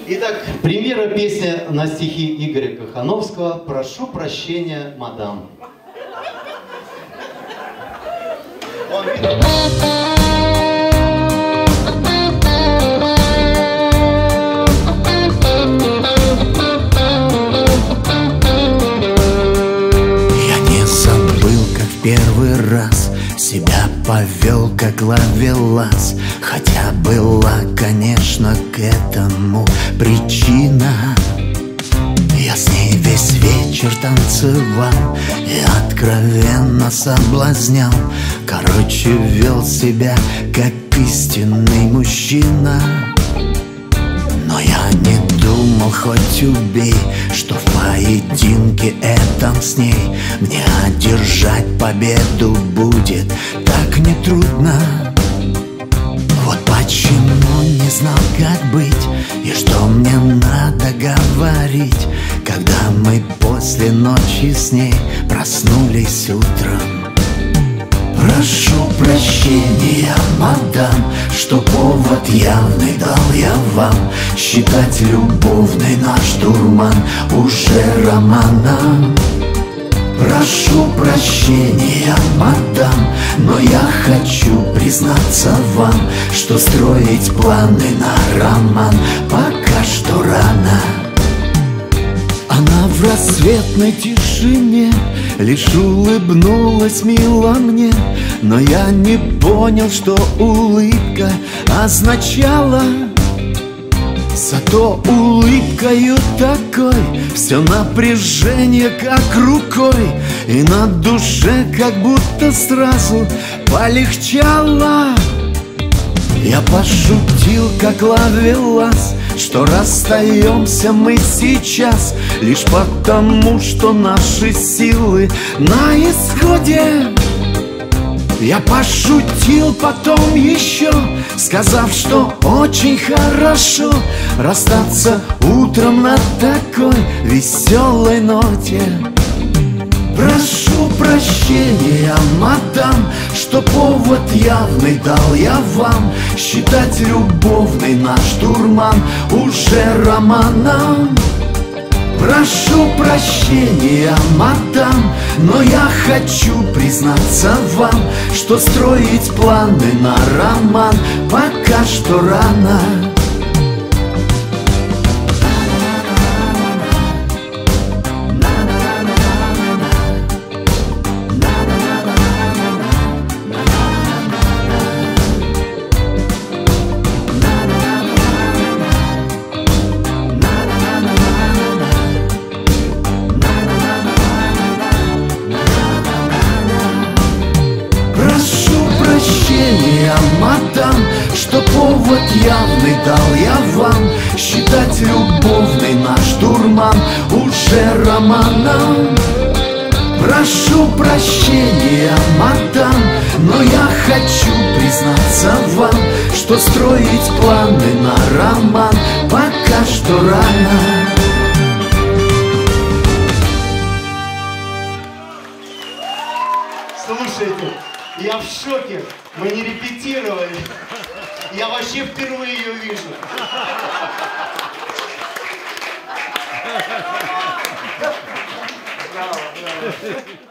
Итак, премьера песни на стихи Игоря Кохановского «Прошу прощения, мадам». Я не забыл, как в первый раз себя повел, как ловелас. Хотя была, конечно, к этому причина. Я с ней весь вечер танцевал и откровенно соблазнял. Короче, вел себя, как истинный мужчина. Но я не думал, хоть убей, что в поединке этом с ней мне одержать победу будет так нетрудно. Вот почему не знал, как быть и что мне надо говорить, когда мы после ночи с ней проснулись утром. Прошу прощения, мадам, что повод явный дал я вам считать любовный наш дурман уже романом. Прошу прощения, мадам, но я хочу признаться вам, что строить планы на роман пока что рано. Она в рассветной тишине лишь улыбнулась мило мне, но я не понял, что улыбка означала. Зато улыбкою такой все напряжение как рукой, и на душе как будто сразу полегчало. Я пошутил, как ловелас, что расстаемся мы сейчас лишь потому, что наши силы на исходе. Я пошутил потом еще, сказав, что очень хорошо расстаться утром на такой веселой ноте. Прошу прощения, мадам, что повод явный дал я вам считать любовный наш дурман уже романом. Прошу прощения, мадам, но я хочу признаться вам, что строить планы на роман пока что рано. Мадам, что повод явный дал я вам считать любовный наш дурман уже романом. Прошу прощения, мадам, но я хочу признаться вам, что строить планы на роман пока что рано. Слушайте, я в шоке. Мы не репетировали. Я вообще впервые ее вижу. Браво, браво.